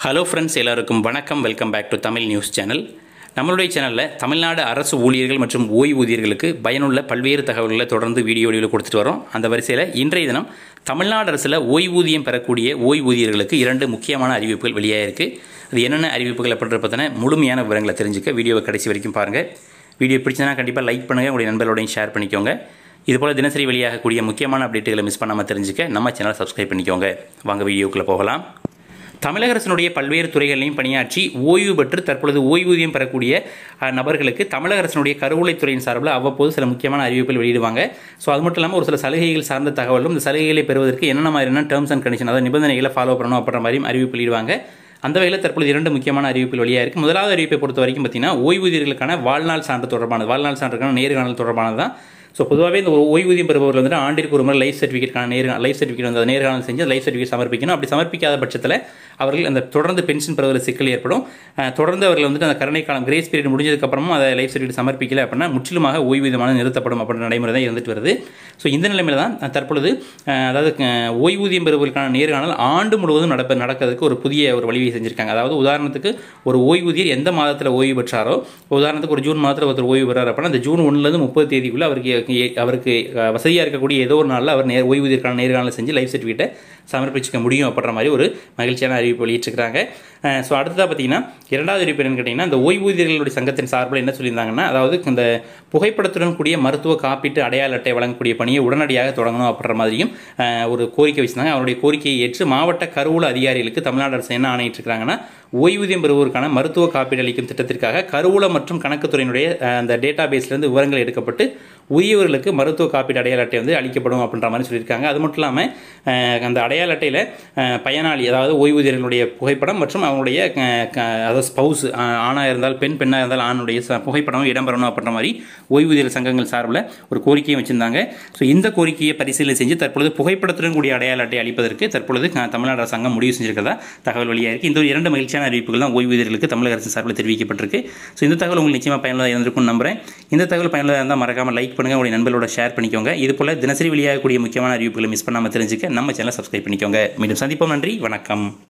Hello friends, எல்லாருக்கும் வணக்கம். Welcome back to Tamil news channel. நம்மளுடைய சேனலில் தமிழ்நாடு அரசு ஊழியர்கள் மற்றும் ஓய்வூதியர்களுக்கு பயனுள்ள பல்வேறு தகவல்களை தொடர்ந்து வீடியோவில் கொடுத்துட்டு வரோம். அந்த வரிசையில் இன்றைய தினம் தமிழ்நாடு அரசில் ஓய்வூதியம் பெறக்கூடிய ஓய்வூதியர்களுக்கு 2 முக்கியமான அறிவிப்புகள் வெளியாகிருக்கு. அது என்னென்ன அறிவிப்புகள் அப்படின்ற பற்றின முழுமையான விவரங்களை தெரிஞ்சுக்க வீடியோவை கடைசி வரைக்கும் பாருங்கள். வீடியோ பிடிச்சதுன்னா கண்டிப்பாக லைக் பண்ணுங்கள், உங்களுடைய நண்பர்களோடையும் ஷேர் பண்ணிக்கோங்க. இதுபோல் தினசரி வெளியாகக்கூடிய முக்கியமான அப்டேட்டுகளை மிஸ் பண்ணாமல் தெரிஞ்சுக்க நம்ம சேனலை சப்ஸ்கிரைப் பண்ணிக்கோங்க. வாங்க வீடியோக்குள்ளே போகலாம். தமிழக அரசினுடைய பல்வேறு துறைகளிலையும் பணியாற்றி ஓய்வு பெற்று தற்பொழுது ஓய்வூதியம் பெறக்கூடிய நபர்களுக்கு தமிழக அரசினுடைய கருவூலைத்துறையின் சார்பில் அவ்வப்போது சில முக்கியமான அறிவிப்புகள் வெளியிடுவாங்க. ஸோ அது மட்டும் இல்லாமல் ஒரு சில சலுகைகள் சார்ந்த தகவலும், இந்த சலுகைகளை பெறுவதற்கு என்னென்ன மாதிரியான டேர்ம்ஸ் அண்ட் கண்டிஷன், அதாவது நிபந்தனைகளை ஃபாலோ பண்ணணும் அப்படின்ற மாதிரியும் அறிவிப்பு வெளியிடுவாங்க. அந்த வகையில் தற்பொழுது 2 முக்கியமான அறிவிப்புகள் வெளியாக இருக்குது. முதலாவது அறிவிப்பை பொறுத்த வரைக்கும் பார்த்தீங்கன்னா, ஓய்வூதியர்களுக்கான வாழ்நாள் சான்று தொடர்பானது, வாழ்நாள் சான்றுக்கான நேர்காணல் தொடர்பானது தான். ஸோ பொதுவாகவே இந்த ஓய்வூதியம் பெறுபவர்கள் வந்துட்டு ஆண்டிற்கு ஒரு முறை லைஃப் சர்டிஃபிகேட்கான லைஃப் சர்டிஃபிகேட் வந்து நேர்காணல் செஞ்சு லைஃப் சர்டிஃபிகேட் சமர்ப்பிக்கணும். அப்படி சமர்ப்பிக்காத பட்சத்தில் அவர்கள் அந்த தொடர்ந்து பென்ஷன் பெறுவதில் சிக்கல் ஏற்படும். தொடர்ந்து அவர்கள் வந்துட்டு அந்த கருணை காலம் கிரேஸ் பீரியட் முடிஞ்சதுக்கப்புறமும் அதை லைஃப் சர்டிஃபிகேட் சமர்ப்பிக்கல அப்படின்னா முற்றிலுமாக ஓய்வூதியமான நிறுத்தப்படும் அப்படின்ற நடைமுறை தான் இருந்துட்டு வருது. ஸோ இந்த நிலைமையில் தான் தற்பொழுது அதாவது ஓய்வூதியம் பெறுவதற்கான நேர்காணல் ஆண்டு முழுவதும் நடக்கிறதுக்கு ஒரு புதிய வழிவகை செஞ்சுருக்காங்க. அதாவது உதாரணத்துக்கு ஒரு ஓய்வூதியர் எந்த மாதத்தில் ஓய்வு பெற்றாரோ, உதாரணத்துக்கு ஒரு ஜூன் மாதத்தில் ஒருத்தர் ஓய்வு பெறார் அப்படின்னா அந்த ஜூன் 1லேருந்து 30 தேதிக்குள்ளே அவருக்கு வசதியாக இருக்கக்கூடிய ஏதோ ஒரு நாளில் அவர் ஓய்வூதியருக்கான நேர்காணல் செஞ்சு லைஃப் சர்டிஃபிகேட்டை சமர்ப்பிச்சிக்க முடியும் அப்படின்ற மாதிரி ஒரு மகிழ்ச்சியான அறிவிப்பு வெளியிட்டிருக்கிறாங்க. ஸோ அடுத்ததாக பார்த்தீங்கன்னா, 2வது அறிவிப்பு என்னன்னு கேட்டிங்கன்னா, இந்த ஓய்வூதியர்களுடைய சங்கத்தின் சார்பில் என்ன சொல்லியிருந்தாங்கன்னா, அதாவது இந்த புகைப்படத்துடன் கூடிய மருத்துவ காப்பீட்டு அடையாள அட்டை வழங்கக்கூடிய பணியை உடனடியாக தொடங்கணும் அப்படின்ற மாதிரியும் ஒரு கோரிக்கை வச்சிருந்தாங்க. அவருடைய கோரிக்கையை ஏற்று மாவட்ட கருவூல அதிகாரிகளுக்கு தமிழ்நாடு அரசு என்ன ஆணையிட்டிருக்கிறாங்கன்னா, ஓய்வூதியம் பெறுவோருக்கான மருத்துவ காப்பீடு அளிக்கும் திட்டத்திற்காக கருவூல மற்றும் கணக்குத்துறையினுடைய அந்த டேட்டா பேஸ்லேருந்து விவரங்கள் எடுக்கப்பட்டு உரியவர்களுக்கு மருத்துவ காப்பீடு அடையாள அட்டை வந்து அளிக்கப்படும் அப்படின்ற மாதிரி சொல்லியிருக்காங்க. அது மட்டும் இல்லாமல் அந்த அடையாள அட்டையில் பயனாளி, அதாவது ஓய்வூதியர்களுடைய புகைப்படம் மற்றும் அவங்களுடைய அதாவது ஸ்பவுஸ், ஆணாக இருந்தால் பெண், பெண்ணாக இருந்தால் ஆணுடைய புகைப்படம் இடம்பெறணும் அப்படின்ற மாதிரி ஓய்வூதியர் சங்கங்கள் சார்பில் ஒரு கோரிக்கையும் வச்சிருந்தாங்க. ஸோ இந்த கோரிக்கையை பரிசீலனை செஞ்சு தற்பொழுது புகைப்படத்துடன் கூடிய அடையாள அட்டை அளிப்பதற்கு தற்பொழுது தமிழ்நாடு அரசாங்கம் முடிவு செஞ்சிருக்கிறதா தகவல் வெளியாக இருக்குது. இந்த 2 மகிழ்ச்சியான அறிவிப்புகள் தான் ஓய்வூதியர்களுக்கு தமிழக அரசு சார்பில் தெரிவிக்கப்பட்டிருக்கு. ஸோ இந்த தகவல் உங்களுக்கு நிச்சயமாக பயனுள்ளதாக இருந்திருக்கும்னு நம்புறேன். இந்த தகவல் பயனுள்ளதாக இருந்தால் மறக்காமல் லைக் பண்ணுங்கள், உங்களுடைய நண்பர்களோட ஷேர் பண்ணிக்கோங்க. இது போல தினசரி வெளியாகக்கூடிய முக்கியமான அறிவிப்புகளை மிஸ் பண்ணாமல் தெரிஞ்சுக்க நம்ம சேனலை சப்ஸ்கிரைப் பண்ணிக்கோங்க. மீண்டும் சந்திப்போம். நன்றி, வணக்கம்.